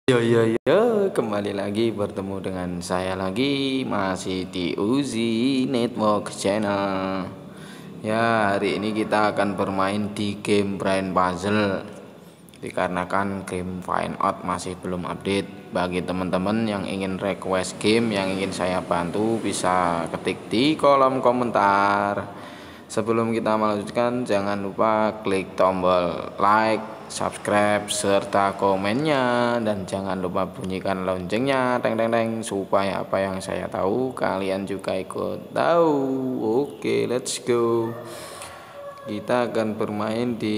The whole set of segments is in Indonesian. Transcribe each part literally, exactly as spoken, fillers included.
Yo yo yo, kembali lagi bertemu dengan saya lagi, masih di Uzi Network Channel. Ya, hari ini kita akan bermain di game Brain Puzzle. Dikarenakan game Find Out masih belum update. Bagi teman-teman yang ingin request game yang ingin saya bantu, bisa ketik di kolom komentar. Sebelum kita melanjutkan, jangan lupa klik tombol like, subscribe, serta komennya, dan jangan lupa bunyikan loncengnya, teng teng teng, supaya apa yang saya tahu kalian juga ikut tahu. Oke, let's go. Kita akan bermain di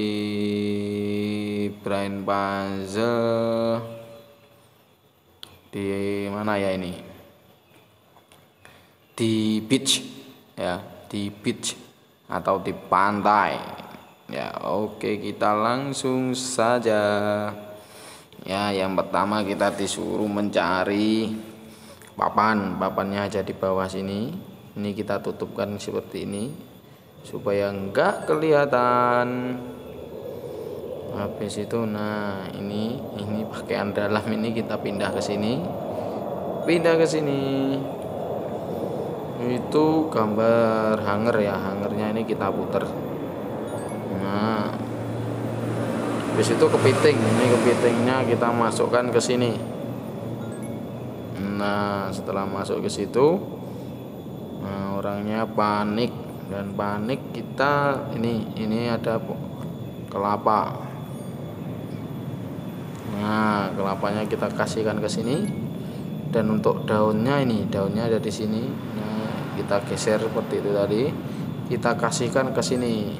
Brain Puzzle. Di mana ya ini? Di beach, ya, di beach atau di pantai. Ya, oke, kita langsung saja. Ya, yang pertama kita disuruh mencari papan. Papannya ada di bawah sini. Ini kita tutupkan seperti ini supaya enggak kelihatan. Habis itu, nah ini ini pakaian dalam ini kita pindah ke sini. Pindah ke sini. Itu gambar hanger ya, hangernya ini kita puter. Nah, habis itu kepiting, ini kepitingnya kita masukkan ke sini. Nah, setelah masuk ke situ, nah, orangnya panik, dan panik kita ini ini ada kelapa. Nah, kelapanya kita kasihkan ke sini, dan untuk daunnya ini daunnya ada di sini. Nah, kita geser seperti itu tadi, kita kasihkan ke sini.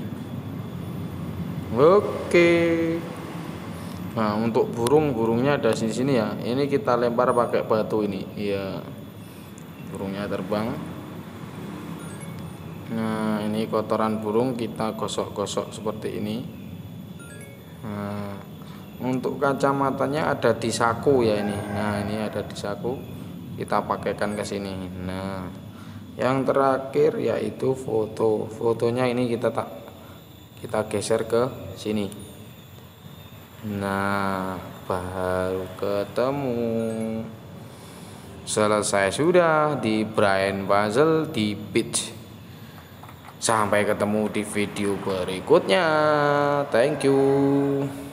Oke. Nah, untuk burung burungnya ada di sini ya, ini kita lempar pakai batu ini. Iya, burungnya terbang. Nah, ini kotoran burung kita gosok-gosok seperti ini. Nah, untuk kacamatanya ada di saku ya ini. Nah, ini ada di saku, kita pakaikan ke sini. Nah, yang terakhir yaitu foto. Fotonya ini kita tak kita geser ke sini. Nah, baru ketemu. Selesai sudah di Brain Puzzle di beach. Sampai ketemu di video berikutnya. Thank you.